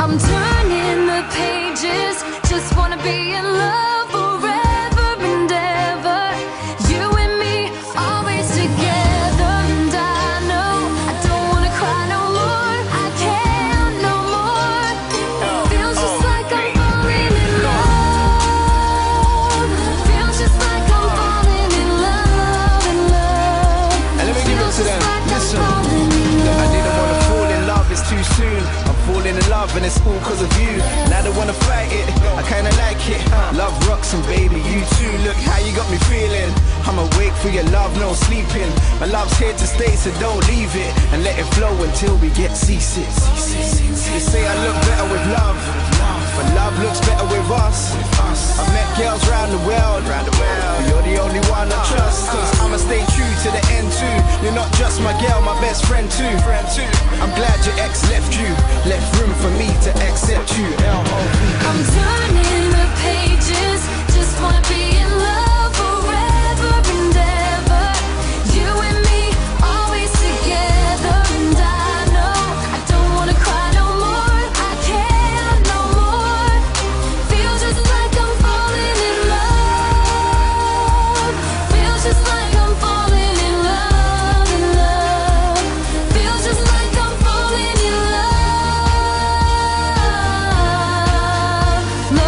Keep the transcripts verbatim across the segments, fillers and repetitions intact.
I'm turning the pages, just wanna be in love forever and ever. You and me, always together. And I know I don't wanna cry no more, I can't no more. Feels just like I'm falling in love. Feels just like I'm falling in love, in love. And let me give it to them. Listen, I didn't wanna fall in love, it's too soon. I'm falling in love and it's all cause of you. Now they wanna fight it, I kinda like it. Love rocks and baby, you too. Look how you got me feeling. I'm awake for your love, no sleeping. My love's here to stay, so don't leave it. And let it flow until we get seasick. You say I look better with love, but love looks better with us. I've met girls round the world, but you're the only one I trust. Cause I'ma stay true to the end too. You're not just my girl, my best friend too. I'm glad your ex left you, left room for me to accept you. L O V E. I'm turning the pages, just wanna be in love forever and ever. You and me, always together. And I know I don't wanna cry no more, I can't no more. Feels just like I'm falling in love. Feels just like I'm falling in love, in love. Feels just like I'm falling in love,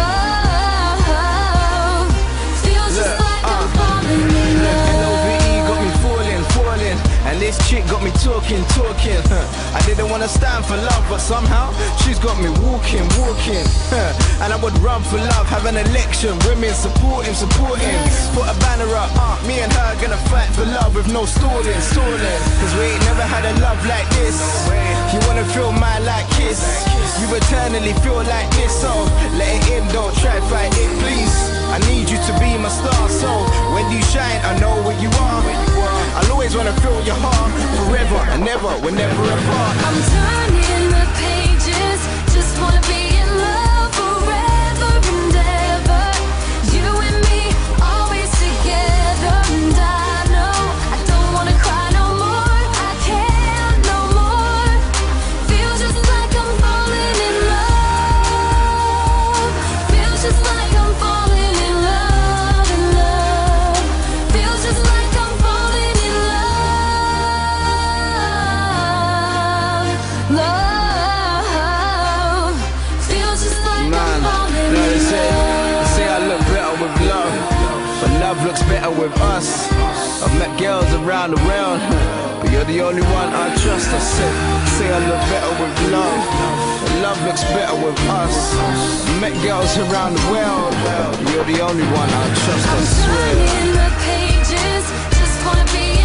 love. Feels just like I'm falling in love. L O V E got me falling, falling. And this chick got me talking, talking. I didn't wanna stand for love, but somehow she's got me walking, walking. And I would run for love, have an election. Women support him, support him. Put a banner up, uh, me and her gonna fight for love with no stalling, stalling. Cause we ain't never had a love like this. You wanna feel mine like Kiss, you eternally feel like this. So let it in, don't try fight it, please. I need you to be my star, so when you shine, I know where you are. I'll always wanna feel your heart, forever and never, we're never apart. I'm turning the pages, just wanna be in love forever and ever. You and me, always together. And I know I don't wanna cry no more, I can't no more. Feels just like I'm falling in love. Feels just like I'm falling in love, in love. Feels just like I'm falling in love, love. Feels just like I'm Man, falling no, they in say, love. they say I look better with love, but love looks better with us. I've met girls around the world, but you're the only one I trust. I said, say I look better with love, but love looks better with us. I've met girls around the world, but you're the only one I trust. I I'm swear. turning the pages, just wanna be